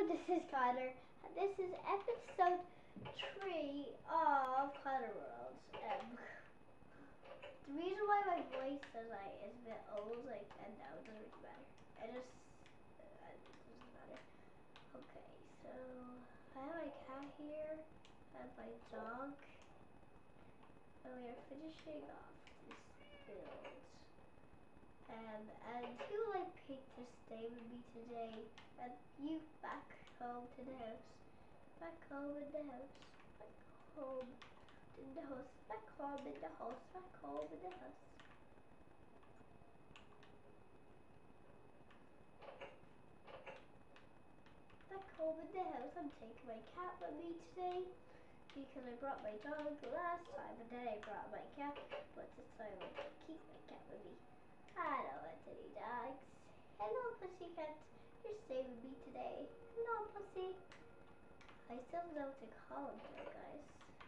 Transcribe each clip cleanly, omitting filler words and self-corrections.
this is Connor. This is episode 3 of Connor World. The reason why my voice is a bit old, and now it doesn't really matter. It doesn't matter. Okay, so I have my cat here, I have my dog, and we are finishing off this build. And who I picked to stay with me today, and you back home to the house. Back home in the house. Back home in the house. Back home in the house. Back home in the house. Back home in the house. I'm taking my cat with me today because I brought my dog last time, and then I brought my cat, but this time I'm going to keep my cat with me. I don't want any dogs. Hello, pussycat. You're staying with me today. Hello, pussy. I still don't know what to call him though, guys.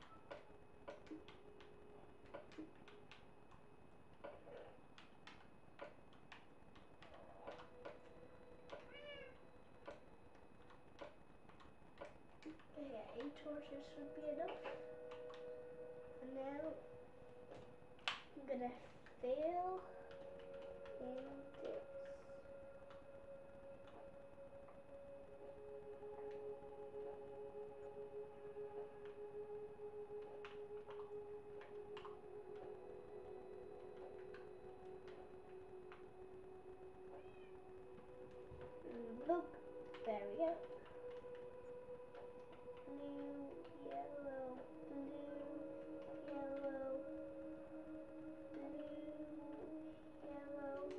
Okay, 8 torches would be enough. And now I'm gonna fill in this. Boop. There we go. Blue, yellow, blue, yellow, blue, yellow.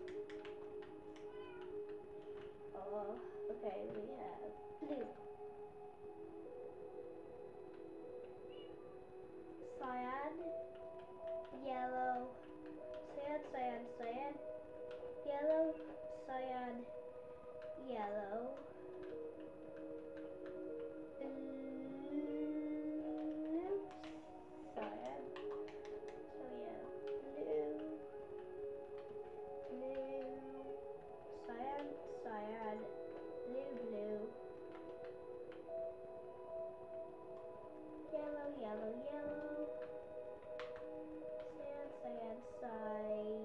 Oh, okay, we have blue, cyan, yellow, cyan, cyan, cyan, yellow, cyan, yellow, blue, cyan, so yeah, blue, cyan, cyan, blue, yellow, yellow, yellow, cyan, cyan, cyan,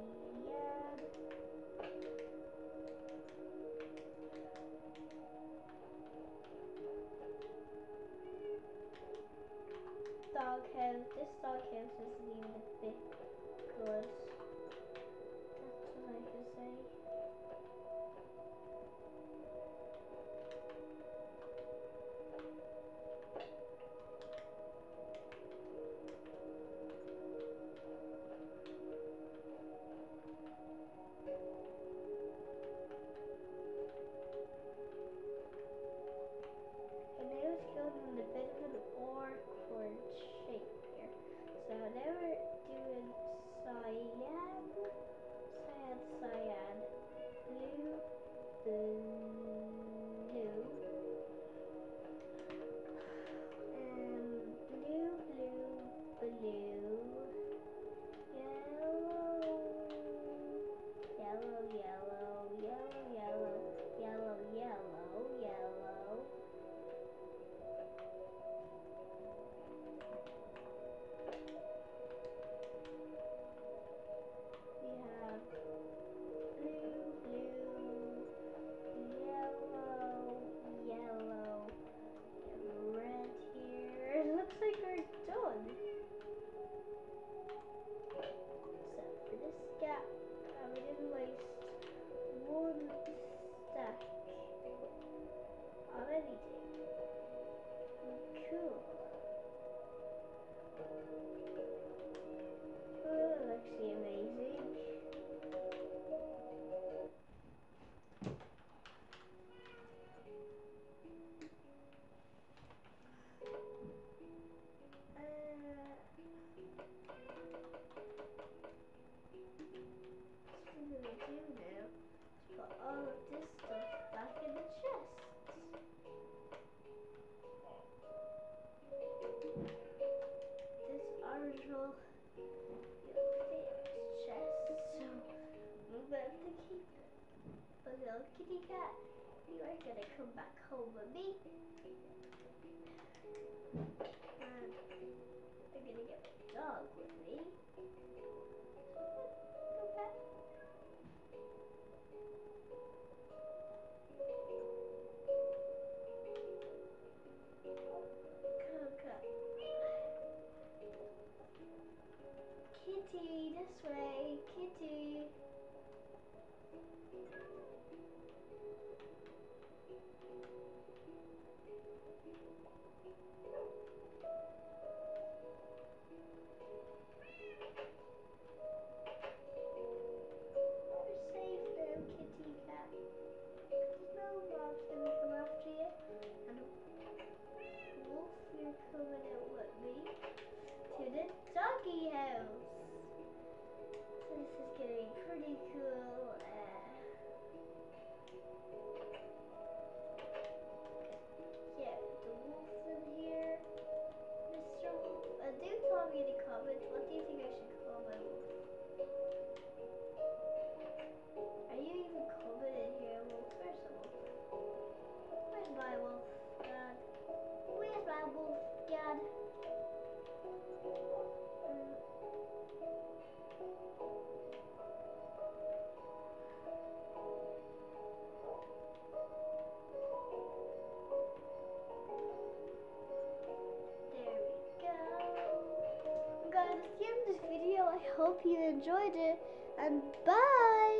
doghouse. This doghouse isn't even a bit good. That's what I can say. And now it's going in a bit of an awkward shape here. So now we're doing cyan. come back home with me. And I'm gonna get my dog with me. Okay. Kitty, this way, Kitty. You're safe now, kitty cat. There's no mobs gonna come after you. And Wolf, you're coming out with me to the doggy house. So this is gonna be pretty cool. Yeah, the wolf's in here. Mr. Wolf, do tell me in the comments, what do you think I should call my wolf? Are you even coming in here, Wolf? Where's the wolf? Where's my wolf, God? Where's my wolf, God? There we go. I'm gonna end this video. I hope you enjoyed it, and bye!